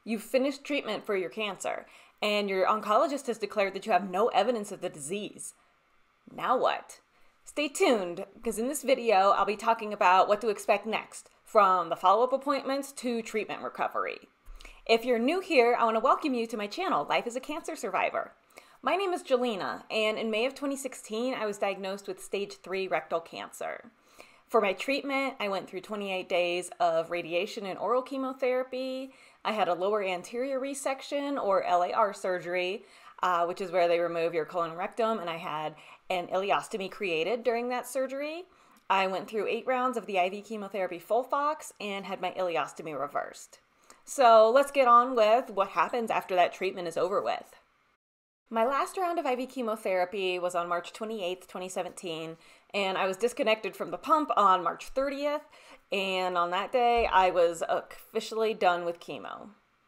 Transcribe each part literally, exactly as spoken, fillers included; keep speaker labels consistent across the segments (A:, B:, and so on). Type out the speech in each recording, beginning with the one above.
A: You've finished treatment for your cancer, and your oncologist has declared that you have no evidence of the disease. Now what? Stay tuned, because in this video, I'll be talking about what to expect next, from the follow-up appointments to treatment recovery. If you're new here, I want to welcome you to my channel, Life as a Cancer Survivor. My name is Jelena, and in May of twenty sixteen, I was diagnosed with stage three rectal cancer. For my treatment, I went through twenty-eight days of radiation and oral chemotherapy. I had a lower anterior resection, or L A R surgery, uh, which is where they remove your colon and rectum, and I had an ileostomy created during that surgery. I went through eight rounds of the I V chemotherapy Folfox and had my ileostomy reversed. So let's get on with what happens after that treatment is over with. My last round of I V chemotherapy was on March twenty-eighth, twenty seventeen, and I was disconnected from the pump on March thirtieth, and on that day, I was officially done with chemo.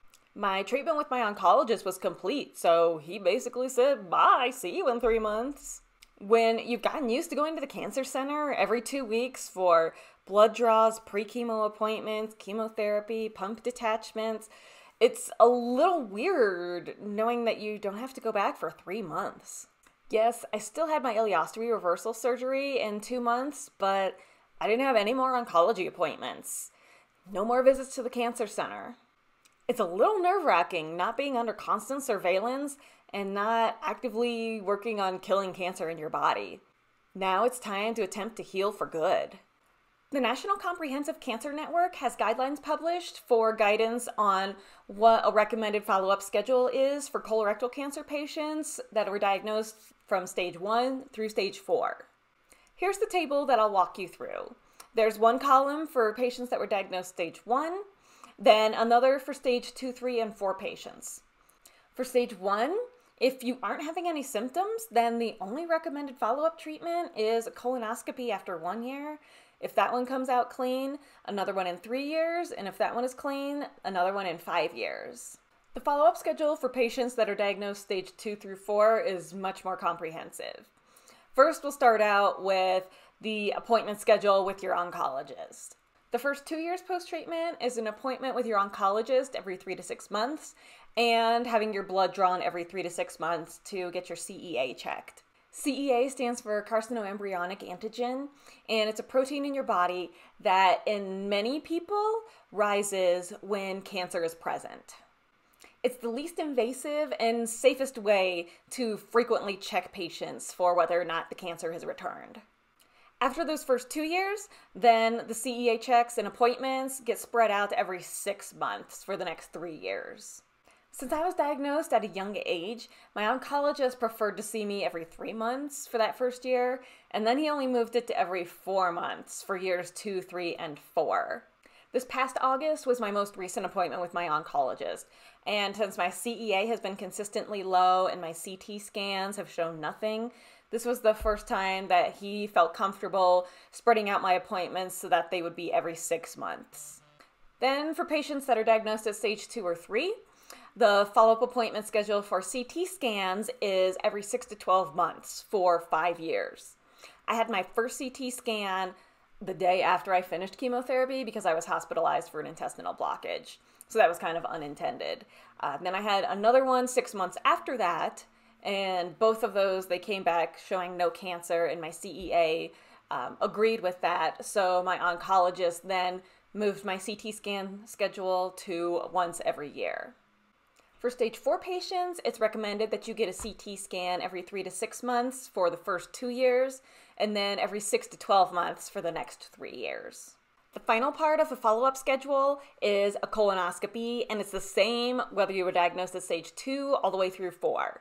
A: My treatment with my oncologist was complete, so he basically said, bye, see you in three months. When you've gotten used to going to the cancer center every two weeks for blood draws, pre-chemo appointments, chemotherapy, pump detachments, it's a little weird knowing that you don't have to go back for three months. Yes, I still had my ileostomy reversal surgery in two months, but I didn't have any more oncology appointments. No more visits to the cancer center. It's a little nerve-wracking not being under constant surveillance and not actively working on killing cancer in your body. Now it's time to attempt to heal for good. The National Comprehensive Cancer Network has guidelines published for guidance on what a recommended follow-up schedule is for colorectal cancer patients that were diagnosed from stage one through stage four. Here's the table that I'll walk you through. There's one column for patients that were diagnosed stage one, then another for stage two, three, and four patients. For stage one, if you aren't having any symptoms, then the only recommended follow-up treatment is a colonoscopy after one year. If that one comes out clean, another one in three years, and if that one is clean, another one in five years. The follow-up schedule for patients that are diagnosed stage two through four is much more comprehensive. First, we'll start out with the appointment schedule with your oncologist. The first two years post-treatment is an appointment with your oncologist every three to six months and having your blood drawn every three to six months to get your C E A checked. C E A stands for carcinoembryonic antigen, and it's a protein in your body that in many people rises when cancer is present. It's the least invasive and safest way to frequently check patients for whether or not the cancer has returned. After those first two years, then the C E A checks and appointments get spread out to every six months for the next three years. Since I was diagnosed at a young age, my oncologist preferred to see me every three months for that first year, and then he only moved it to every four months for years two, three, and four. This past August was my most recent appointment with my oncologist, and since my C E A has been consistently low and my C T scans have shown nothing, this was the first time that he felt comfortable spreading out my appointments so that they would be every six months. Then for patients that are diagnosed at stage two or three, the follow-up appointment schedule for C T scans is every six to twelve months for five years. I had my first C T scan the day after I finished chemotherapy because I was hospitalized for an intestinal blockage. So that was kind of unintended. Uh, then I had another one six months after that, and both of those, they came back showing no cancer, and my C E A um, agreed with that. So my oncologist then moved my C T scan schedule to once every year. For stage four patients, it's recommended that you get a C T scan every three to six months for the first two years, and then every six to twelve months for the next three years. The final part of the follow-up schedule is a colonoscopy, and it's the same whether you were diagnosed at stage two all the way through four.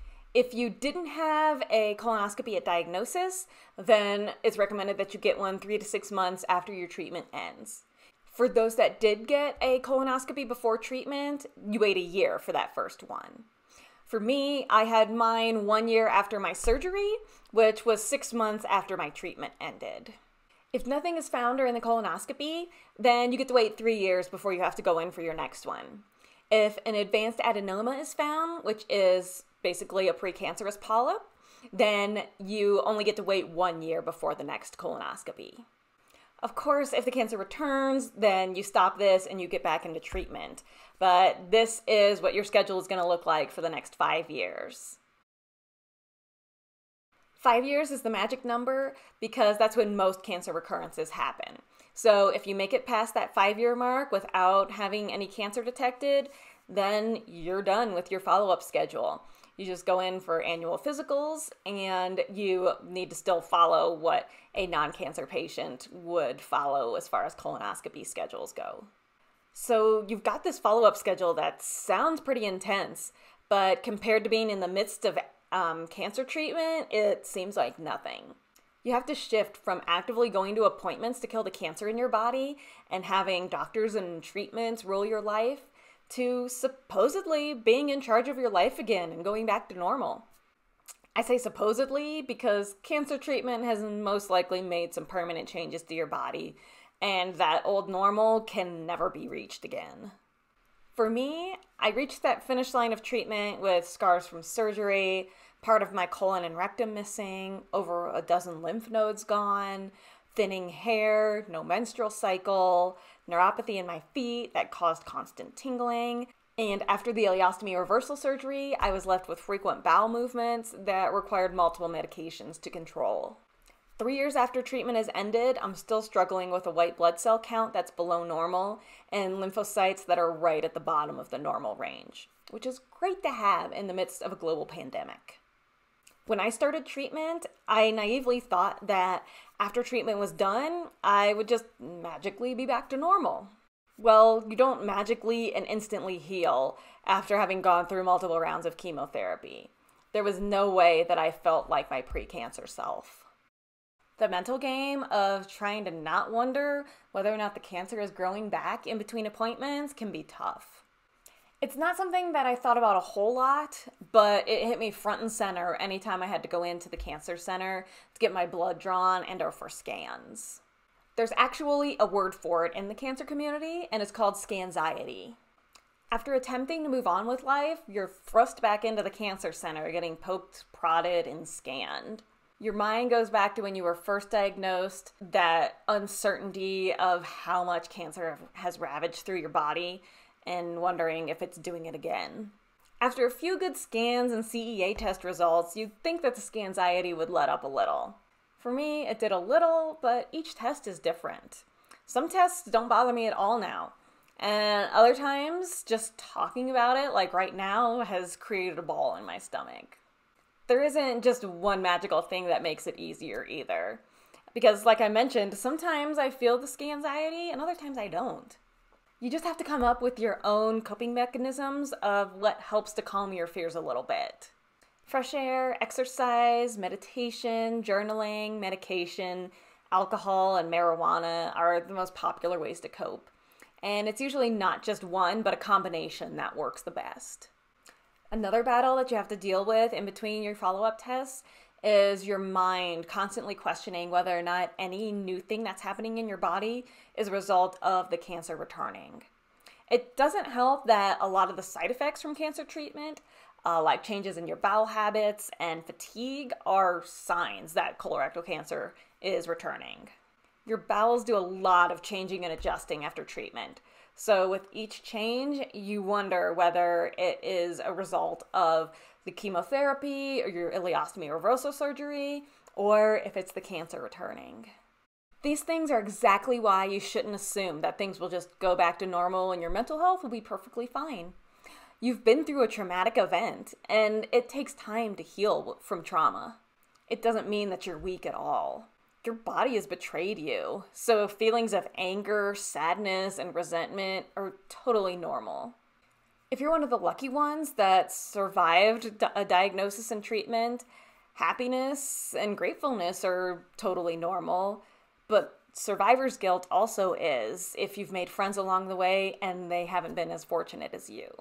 A: If you didn't have a colonoscopy at diagnosis, then it's recommended that you get one three to six months after your treatment ends. For those that did get a colonoscopy before treatment, you wait a year for that first one. For me, I had mine one year after my surgery, which was six months after my treatment ended. If nothing is found during the colonoscopy, then you get to wait three years before you have to go in for your next one. If an advanced adenoma is found, which is basically a precancerous polyp, then you only get to wait one year before the next colonoscopy. Of course, if the cancer returns, then you stop this and you get back into treatment. But this is what your schedule is going to look like for the next five years. Five years is the magic number because that's when most cancer recurrences happen. So if you make it past that five-year mark without having any cancer detected, then you're done with your follow-up schedule. You just go in for annual physicals, and you need to still follow what a non-cancer patient would follow as far as colonoscopy schedules go. So you've got this follow-up schedule that sounds pretty intense, but compared to being in the midst of um, cancer treatment, it seems like nothing. You have to shift from actively going to appointments to kill the cancer in your body and having doctors and treatments rule your life to supposedly being in charge of your life again and going back to normal. I say supposedly because cancer treatment has most likely made some permanent changes to your body, and that old normal can never be reached again. For me, I reached that finish line of treatment with scars from surgery, part of my colon and rectum missing, over a dozen lymph nodes gone, thinning hair, no menstrual cycle, neuropathy in my feet that caused constant tingling, and after the ileostomy reversal surgery, I was left with frequent bowel movements that required multiple medications to control. Three years after treatment has ended, I'm still struggling with a white blood cell count that's below normal and lymphocytes that are right at the bottom of the normal range, which is great to have in the midst of a global pandemic. When I started treatment, I naively thought that after treatment was done, I would just magically be back to normal. Well, you don't magically and instantly heal after having gone through multiple rounds of chemotherapy. There was no way that I felt like my pre-cancer self. The mental game of trying to not wonder whether or not the cancer is growing back in between appointments can be tough. It's not something that I thought about a whole lot, but it hit me front and center anytime I had to go into the cancer center to get my blood drawn and or for scans. There's actually a word for it in the cancer community, and it's called Scanxiety. After attempting to move on with life, you're thrust back into the cancer center, getting poked, prodded, and scanned. Your mind goes back to when you were first diagnosed, that uncertainty of how much cancer has ravaged through your body, and wondering if it's doing it again. After a few good scans and C E A test results, you'd think that the Scanxiety would let up a little. For me, it did a little, but each test is different. Some tests don't bother me at all now, and other times, just talking about it, like right now, has created a ball in my stomach. There isn't just one magical thing that makes it easier either, because like I mentioned, sometimes I feel the Scanxiety and other times I don't. You just have to come up with your own coping mechanisms of what helps to calm your fears a little bit. Fresh air, exercise, meditation, journaling, medication, alcohol, and marijuana are the most popular ways to cope. And it's usually not just one, but a combination that works the best. Another battle that you have to deal with in between your follow-up tests is your mind constantly questioning whether or not any new thing that's happening in your body is a result of the cancer returning. It doesn't help that a lot of the side effects from cancer treatment, uh, like changes in your bowel habits and fatigue, are signs that colorectal cancer is returning. Your bowels do a lot of changing and adjusting after treatment. So with each change, you wonder whether it is a result of the chemotherapy or your ileostomy reversal surgery, or if it's the cancer returning. These things are exactly why you shouldn't assume that things will just go back to normal and your mental health will be perfectly fine. You've been through a traumatic event, and it takes time to heal from trauma. It doesn't mean that you're weak at all. Your body has betrayed you, so feelings of anger, sadness, and resentment are totally normal. If you're one of the lucky ones that survived a diagnosis and treatment, happiness and gratefulness are totally normal, but survivor's guilt also is if you've made friends along the way and they haven't been as fortunate as you.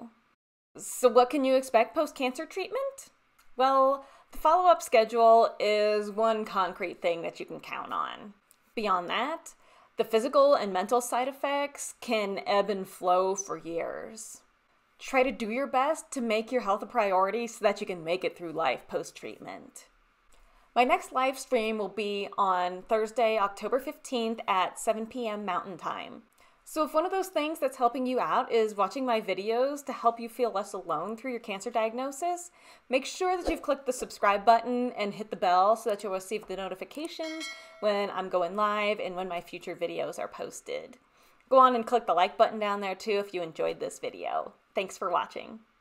A: So what can you expect post-cancer treatment? Well, the follow-up schedule is one concrete thing that you can count on. Beyond that, the physical and mental side effects can ebb and flow for years. Try to do your best to make your health a priority so that you can make it through life post-treatment. My next live stream will be on Thursday, October fifteenth at seven p m Mountain Time. So if one of those things that's helping you out is watching my videos to help you feel less alone through your cancer diagnosis, make sure that you've clicked the subscribe button and hit the bell so that you'll receive the notifications when I'm going live and when my future videos are posted. Go on and click the like button down there too if you enjoyed this video. Thanks for watching.